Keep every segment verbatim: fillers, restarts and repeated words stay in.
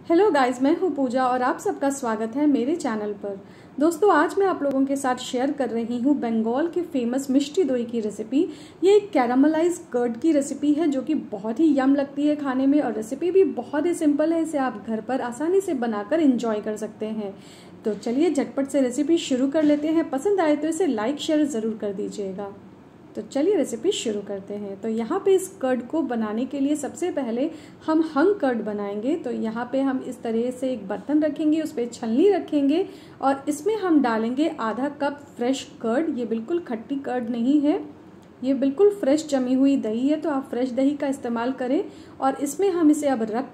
Hello guys, मैं हूं पूजा और आप सबका स्वागत है मेरे चैनल पर। दोस्तों, आज मैं आप लोगों के साथ शेयर कर रही हूं बंगाल के फेमस मिष्टी दोई की रेसिपी। ये एक कैरामलाइज कर्ड की रेसिपी है जो कि बहुत ही यम लगती है खाने में, और रेसिपी भी बहुत ही सिंपल है। इसे आप घर पर आसानी से बनाकर एंजॉय कर सकते हैं। तो चलिए झटपट से रेसिपी शुरू कर लेते हैं। पसंद आए तो इसे लाइक शेयर ज़रूर कर दीजिएगा। तो चलिए रेसिपी शुरू करते हैं। तो यहाँ पे इस कर्ड को बनाने के लिए सबसे पहले हम हंग कर्ड बनाएंगे। तो यहाँ पे हम इस तरह से एक बर्तन रखेंगे, उस पर छलनी रखेंगे और इसमें हम डालेंगे आधा कप फ्रेश कर्ड। ये बिल्कुल खट्टी कर्ड नहीं है, ये बिल्कुल फ्रेश जमी हुई दही है, तो आप फ्रेश दही का इस्तेमाल करें। और इसमें हम इसे अब रख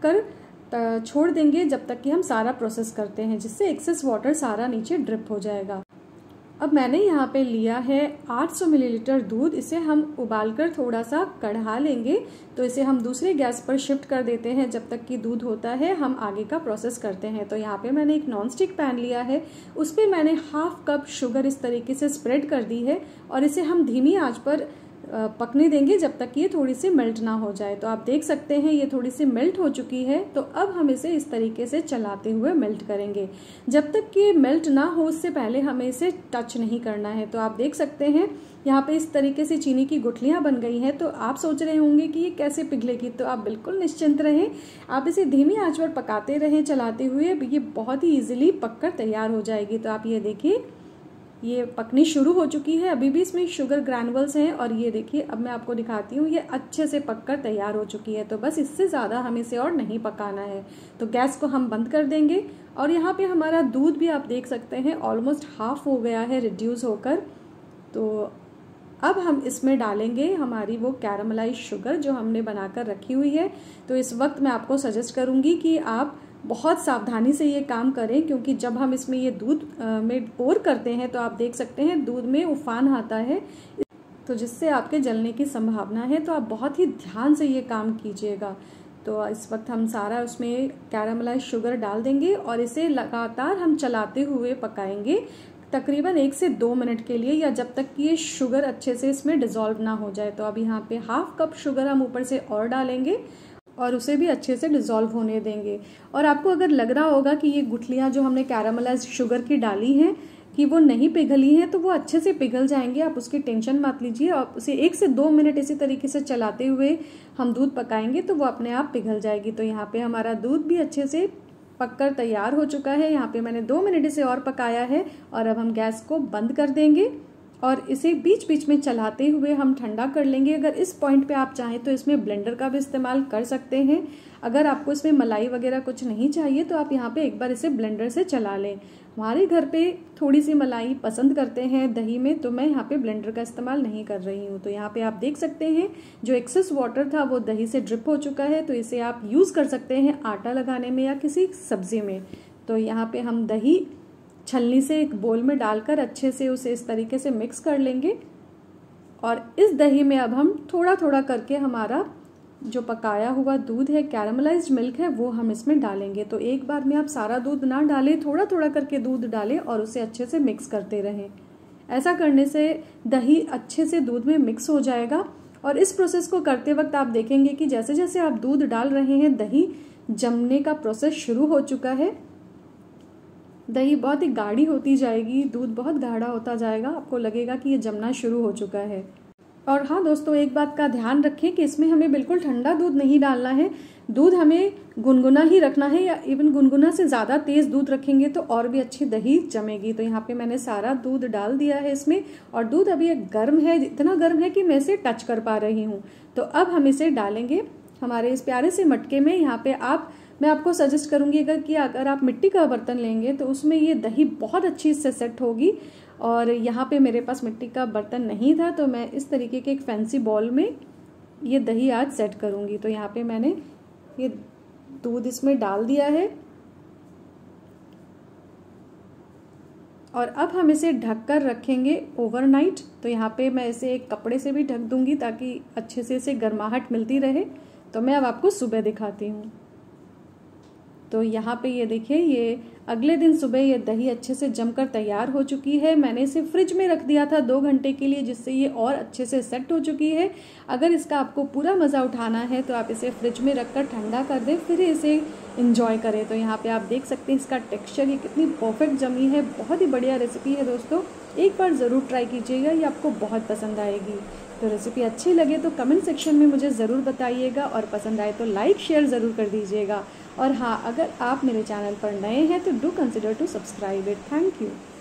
कर छोड़ देंगे जब तक कि हम सारा प्रोसेस करते हैं, जिससे एक्सेस वाटर सारा नीचे ड्रिप हो जाएगा। अब मैंने यहाँ पे लिया है आठ सौ मिलीलीटर दूध। इसे हम उबालकर थोड़ा सा कढ़ा लेंगे। तो इसे हम दूसरे गैस पर शिफ्ट कर देते हैं। जब तक कि दूध होता है हम आगे का प्रोसेस करते हैं। तो यहाँ पे मैंने एक नॉन स्टिक पैन लिया है, उस पर मैंने हाफ कप शुगर इस तरीके से स्प्रेड कर दी है और इसे हम धीमी आंच पर पकने देंगे जब तक कि ये थोड़ी सी मेल्ट ना हो जाए। तो आप देख सकते हैं ये थोड़ी सी मेल्ट हो चुकी है। तो अब हम इसे इस तरीके से चलाते हुए मेल्ट करेंगे। जब तक कि ये मेल्ट ना हो उससे पहले हमें इसे टच नहीं करना है। तो आप देख सकते हैं यहाँ पे इस तरीके से चीनी की गुठलियां बन गई हैं। तो आप सोच रहे होंगे कि ये कैसे पिघलेगी, तो आप बिल्कुल निश्चिंत रहें। आप इसे धीमी आंच पर पकाते रहें चलाते हुए, ये बहुत ही ईजिली पककर तैयार हो जाएगी। तो आप ये देखिए ये पकनी शुरू हो चुकी है। अभी भी इसमें शुगर ग्रैनुअल्स हैं और ये देखिए अब मैं आपको दिखाती हूँ, ये अच्छे से पककर तैयार हो चुकी है। तो बस इससे ज़्यादा हमें इसे और नहीं पकाना है। तो गैस को हम बंद कर देंगे। और यहाँ पे हमारा दूध भी आप देख सकते हैं ऑलमोस्ट हाफ हो गया है रिड्यूस होकर। तो अब हम इसमें डालेंगे हमारी वो कैरामलाइज शुगर जो हमने बनाकर रखी हुई है। तो इस वक्त मैं आपको सजेस्ट करूँगी कि आप बहुत सावधानी से ये काम करें, क्योंकि जब हम इसमें ये दूध में पोर करते हैं तो आप देख सकते हैं दूध में उफान आता है, तो जिससे आपके जलने की संभावना है। तो आप बहुत ही ध्यान से ये काम कीजिएगा। तो इस वक्त हम सारा उसमें कैरामलाइज शुगर डाल देंगे और इसे लगातार हम चलाते हुए पकाएंगे तकरीबन एक से दो मिनट के लिए, या जब तक कि ये शुगर अच्छे से इसमें डिजोल्व ना हो जाए। तो अब यहाँ पे हाफ कप शुगर हम ऊपर से और डालेंगे और उसे भी अच्छे से डिज़ोल्व होने देंगे। और आपको अगर लग रहा होगा कि ये गुठलियाँ जो हमने कैरामलाइज शुगर की डाली हैं कि वो नहीं पिघली हैं, तो वो अच्छे से पिघल जाएंगे, आप उसकी टेंशन मत लीजिए। आप उसे एक से दो मिनट इसी तरीके से चलाते हुए हम दूध पकाएंगे तो वो अपने आप पिघल जाएगी। तो यहाँ पे हमारा दूध भी अच्छे से पककर तैयार हो चुका है। यहाँ पे मैंने दो मिनट इसे और पकाया है और अब हम गैस को बंद कर देंगे और इसे बीच बीच में चलाते हुए हम ठंडा कर लेंगे। अगर इस पॉइंट पे आप चाहें तो इसमें ब्लेंडर का भी इस्तेमाल कर सकते हैं। अगर आपको इसमें मलाई वगैरह कुछ नहीं चाहिए तो आप यहाँ पे एक बार इसे ब्लेंडर से चला लें। हमारे घर पे थोड़ी सी मलाई पसंद करते हैं दही में, तो मैं यहाँ पे ब्लेंडर का इस्तेमाल नहीं कर रही हूँ। तो यहाँ पे आप देख सकते हैं जो एक्सेस वाटर था वो दही से ड्रिप हो चुका है। तो इसे आप यूज़ कर सकते हैं आटा लगाने में या किसी सब्जी में। तो यहाँ पे हम दही छलनी से एक बोल में डालकर अच्छे से उसे इस तरीके से मिक्स कर लेंगे और इस दही में अब हम थोड़ा थोड़ा करके हमारा जो पकाया हुआ दूध है, कैरामलाइज्ड मिल्क है, वो हम इसमें डालेंगे। तो एक बार में आप सारा दूध ना डालें, थोड़ा थोड़ा करके दूध डालें और उसे अच्छे से मिक्स करते रहें। ऐसा करने से दही अच्छे से दूध में मिक्स हो जाएगा। और इस प्रोसेस को करते वक्त आप देखेंगे कि जैसे जैसे आप दूध डाल रहे हैं दही जमने का प्रोसेस शुरू हो चुका है। दही बहुत ही गाढ़ी होती जाएगी, दूध बहुत गाढ़ा होता जाएगा, आपको लगेगा कि ये जमना शुरू हो चुका है। और हाँ दोस्तों, एक बात का ध्यान रखें कि इसमें हमें बिल्कुल ठंडा दूध नहीं डालना है। दूध हमें गुनगुना ही रखना है, या इवन गुनगुना से ज़्यादा तेज़ दूध रखेंगे तो और भी अच्छी दही जमेगी। तो यहाँ पे मैंने सारा दूध डाल दिया है इसमें और दूध अभी एक गर्म है, इतना गर्म है कि मैं इसे टच कर पा रही हूँ। तो अब हम इसे डालेंगे हमारे इस प्यारे से मटके में। यहाँ पे आप मैं आपको सजेस्ट करूंगी अगर कि अगर आप मिट्टी का बर्तन लेंगे तो उसमें ये दही बहुत अच्छी से सेट होगी। और यहाँ पे मेरे पास मिट्टी का बर्तन नहीं था तो मैं इस तरीके के एक फैंसी बॉल में ये दही आज सेट करूंगी। तो यहाँ पे मैंने ये दूध इसमें डाल दिया है और अब हम इसे ढककर रखेंगे ओवरनाइट। तो यहाँ पे मैं इसे एक कपड़े से भी ढक दूंगी ताकि अच्छे से इसे गर्माहट मिलती रहे। तो मैं अब आपको सुबह दिखाती हूँ। तो यहाँ पे ये देखिए, ये अगले दिन सुबह ये दही अच्छे से जमकर तैयार हो चुकी है। मैंने इसे फ्रिज में रख दिया था दो घंटे के लिए, जिससे ये और अच्छे से सेट हो चुकी है। अगर इसका आपको पूरा मज़ा उठाना है तो आप इसे फ्रिज में रख कर ठंडा कर दें, फिर इसे इंजॉय करें। तो यहाँ पे आप देख सकते हैं इसका टेक्सचर ये कितनी परफेक्ट जमी है। बहुत ही बढ़िया रेसिपी है दोस्तों, एक बार ज़रूर ट्राई कीजिएगा, ये आपको बहुत पसंद आएगी। तो रेसिपी अच्छी लगे तो कमेंट सेक्शन में मुझे ज़रूर बताइएगा, और पसंद आए तो लाइक शेयर ज़रूर कर दीजिएगा। और हाँ, अगर आप मेरे चैनल पर नए हैं तो do consider to subscribe it. Thank you.